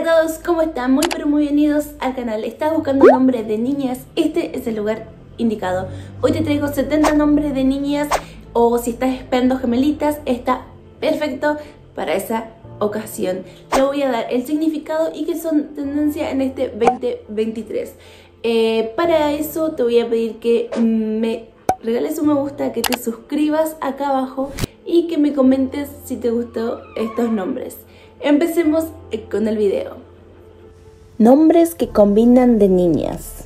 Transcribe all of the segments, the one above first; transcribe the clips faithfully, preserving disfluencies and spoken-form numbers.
Hola a todos, ¿cómo están? Muy pero muy bienvenidos al canal. ¿Estás buscando nombres de niñas? Este es el lugar indicado. Hoy te traigo setenta nombres de niñas, o si estás esperando gemelitas, está perfecto para esa ocasión. Te voy a dar el significado y que son tendencia en este veinte veintitrés. Eh, para eso te voy a pedir que me regales un me gusta, que te suscribas acá abajo y que me comentes si te gustó estos nombres. Empecemos con el video. Nombres que combinan de niñas.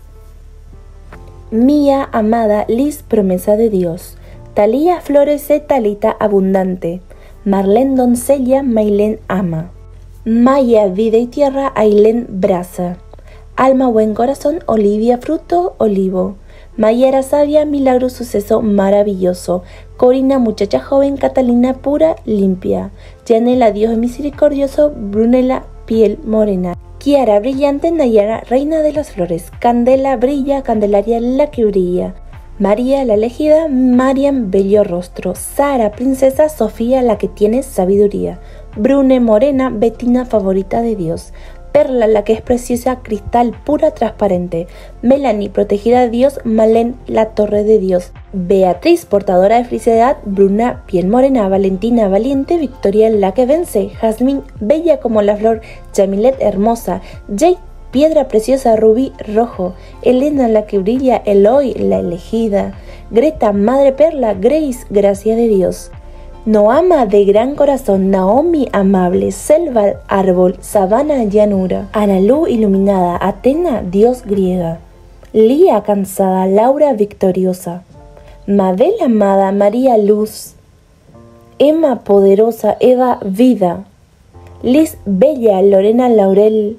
Mía, amada, Liz, promesa de Dios. Talía, florece, Talita, abundante. Marlene, doncella, Mailén, ama. Maya, vida y tierra, Ailén, brasa. Alma, buen corazón, Olivia, fruto, olivo. Mayera, sabia, milagro, suceso, maravilloso. Corina, muchacha joven, Catalina, pura, limpia. Yanela, Dios misericordioso, Brunella, piel morena. Kiara, brillante, Nayara, reina de las flores. Candela, brilla, Candelaria, la que brilla. María, la elegida, Mariam, bello rostro. Sara, princesa, Sofía, la que tiene sabiduría. Brune, morena, Betina, favorita de Dios. Perla, la que es preciosa, cristal, pura, transparente. Melanie, protegida de Dios. Malén, la torre de Dios. Beatriz, portadora de felicidad. Bruna, piel morena. Valentina, valiente. Victoria, la que vence. Jazmín, bella como la flor. Yamilet, hermosa. Jade, piedra preciosa. Rubí, rojo. Elena, la que brilla. Eloy, la elegida. Greta, madre perla. Grace, gracia de Dios. Noama, de gran corazón. Naomi, amable. Selva, árbol. Sabana, llanura. Analú, iluminada. Atena, dios griega. Lía, cansada. Laura, victoriosa. Mabel, amada. María, luz. Emma, poderosa. Eva, vida. Liz, bella. Lorena, laurel.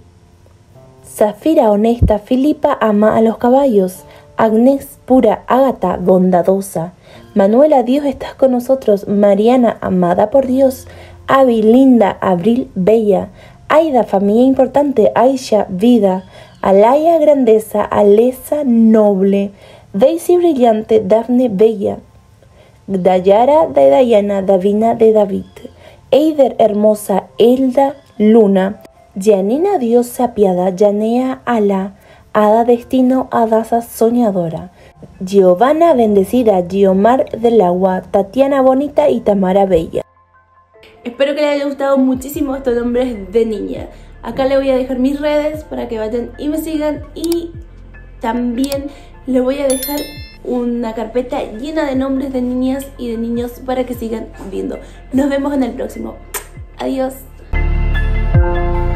Zafira, honesta. Filipa, ama a los caballos. Agnes, pura. Ágata, bondadosa. Manuela, Dios estás con nosotros. Mariana, amada por Dios. Avi, linda. Abril, bella. Aida, familia importante. Aisha, vida. Alaya, grandeza. Alesa, noble. Daisy, brillante. Dafne, bella. Dayara, de Dayana. Davina, de David. Eider, hermosa. Elda, luna. Janina, diosa piada. Yanea, ala. Ada, destino. Adasa, soñadora. Giovanna, bendecida. Giomar, del agua. Tatiana, bonita. Y Tamara, bella. Espero que les haya gustado muchísimo estos nombres de niña. Acá les voy a dejar mis redes para que vayan y me sigan. Y también les voy a dejar una carpeta llena de nombres de niñas y de niños para que sigan viendo. Nos vemos en el próximo. Adiós.